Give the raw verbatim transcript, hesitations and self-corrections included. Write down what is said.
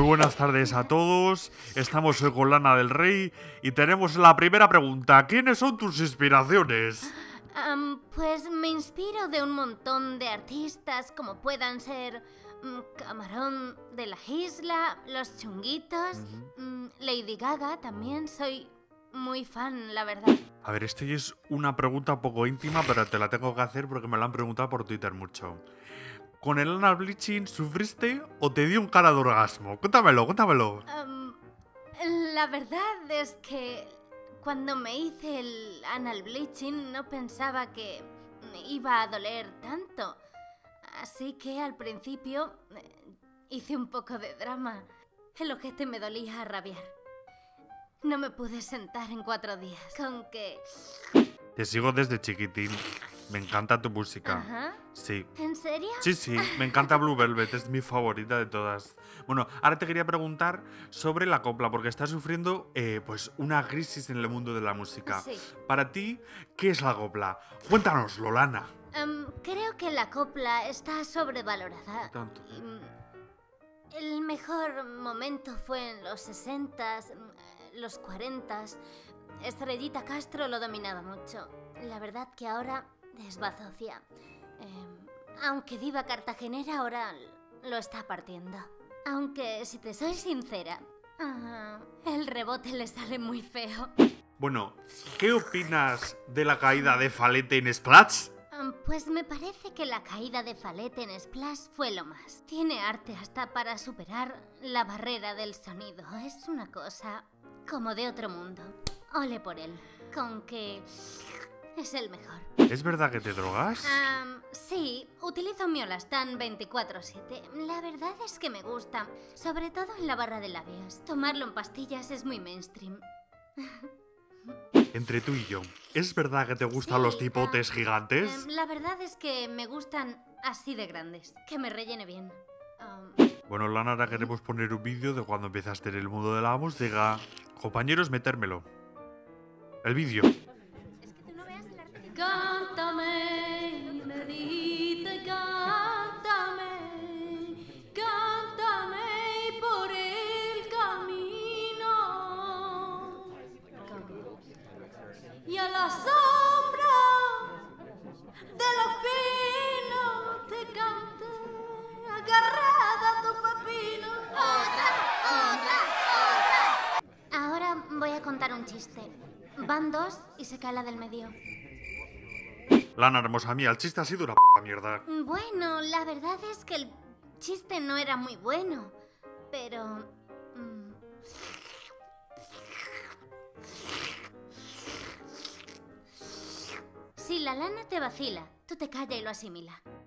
buenas tardes a todos. Estamos hoy con Lana del Rey y tenemos la primera pregunta. ¿Quiénes son tus inspiraciones? Um, pues me inspiro de un montón de artistas, como puedan ser um, Camarón de la Isla, Los Chunguitos, uh-huh. um, Lady Gaga también. Soy muy fan, la verdad. A ver, esto es una pregunta poco íntima, pero te la tengo que hacer porque me la han preguntado por Twitter mucho. ¿Con el anal bleaching sufriste o te dio un cara de orgasmo? Cuéntamelo, cuéntamelo. Um, la verdad es que cuando me hice el anal bleaching no pensaba que me iba a doler tanto. Así que al principio eh, hice un poco de drama. El ojete me dolía a rabiar. No me pude sentar en cuatro días. Con que... Te sigo desde chiquitín. Me encanta tu música. Ajá. Sí. ¿En serio? Sí, sí. Me encanta Blue Velvet. Es mi favorita de todas. Bueno, ahora te quería preguntar sobre la copla, porque estás sufriendo eh, pues una crisis en el mundo de la música. Sí. Para ti, ¿qué es la copla? Cuéntanoslo, Lana. Um, creo que la copla está sobrevalorada. Tanto. Y, el mejor momento fue en los sesentas, los cuarentas. Estrellita Castro lo dominaba mucho. La verdad que ahora desbazofia. Eh, aunque Diva Cartagenera ahora lo está partiendo. Aunque, si te soy sincera, uh, el rebote le sale muy feo. Bueno, ¿qué opinas de la caída de Falete en Splash? Um, pues me parece que la caída de Falete en Splash fue lo más. Tiene arte hasta para superar la barrera del sonido. Es una cosa como de otro mundo. Ole por él. Con que... es el mejor. ¿Es verdad que te drogas? Um, sí, utilizo Miolastan veinticuatro siete. La verdad es que me gusta, sobre todo en la barra de labios. Tomarlo en pastillas es muy mainstream. Entre tú y yo, ¿es verdad que te gustan Sí, los tipotes uh, gigantes? Um, la verdad es que me gustan así de grandes, que me rellene bien. Um... Bueno, Lana, ahora queremos poner un vídeo de cuando empezaste en el mundo de la música. Compañeros, metérmelo. El vídeo. Cántame, Nenita, cántame, cántame por el camino. Y a la sombra de los pinos te canté, agarrada a tu pepino. Otra, otra, otra. Ahora voy a contar un chiste. Van dos y se cae la del medio. Lana, hermosa mía, el chiste ha sido una p*** mierda. Bueno, la verdad es que el chiste no era muy bueno, pero... Mm, si la lana te vacila, tú te calla y lo asimila.